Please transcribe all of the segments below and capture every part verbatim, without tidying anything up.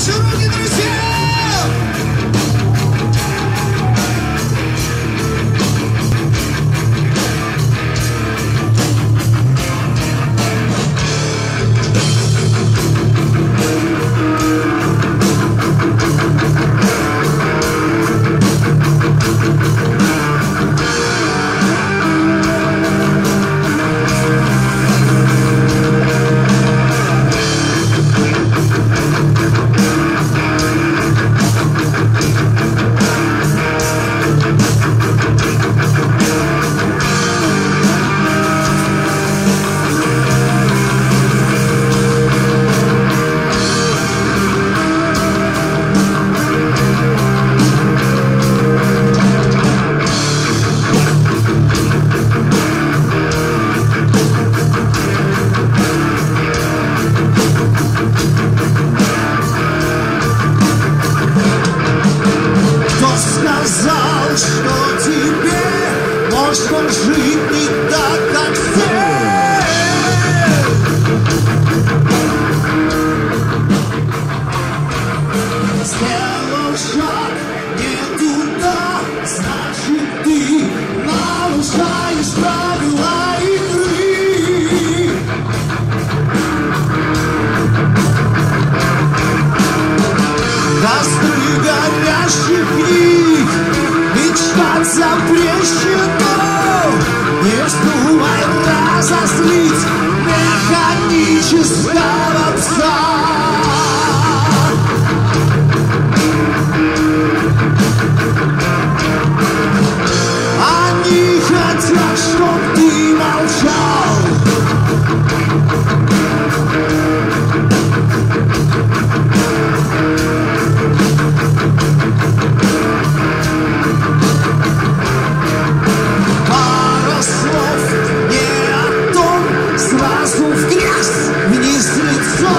Ваши руки, друзья! Сказал, что тебе можно жить не так, как все. Сделал шаг не туда, значит ты нарушаешь правила игры. Костры горящих книг мечтать запрещено. Не вздумай разозлить механического пса. Они хотят, чтоб ты молчал. Сразу в грязь, вниз лицом.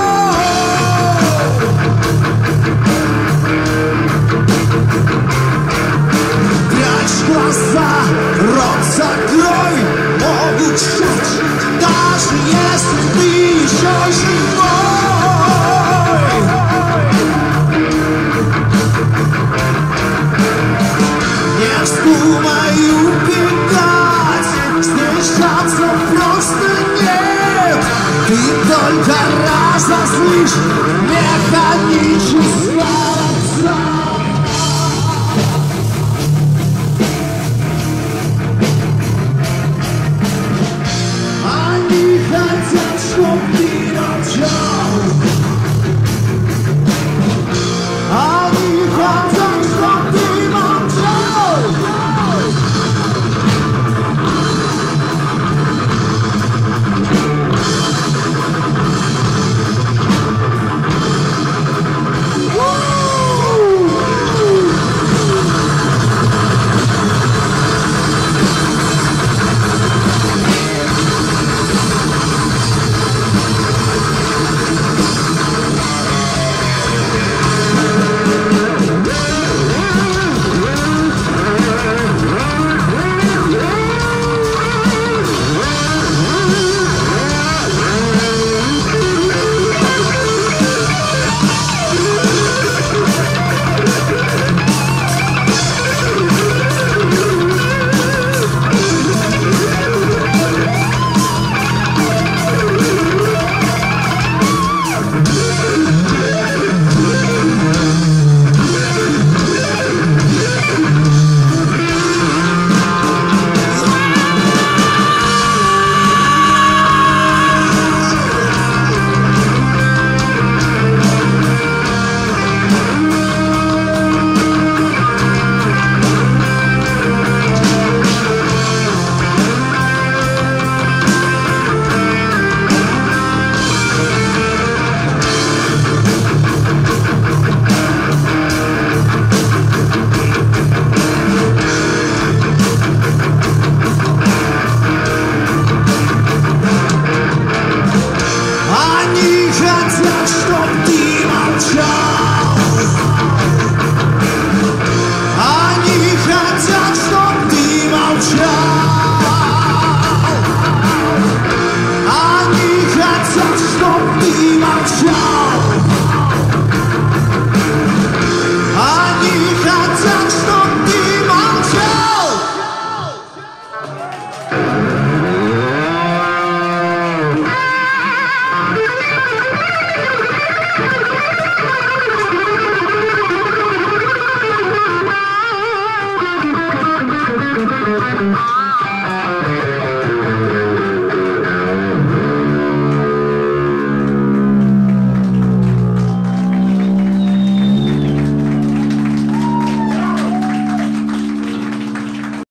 Прячь глаза, рот закрой, могут жечь, даже если ты еще живой. Не вздумай убегать, снижаться просто нет. Ты только разозлишь механического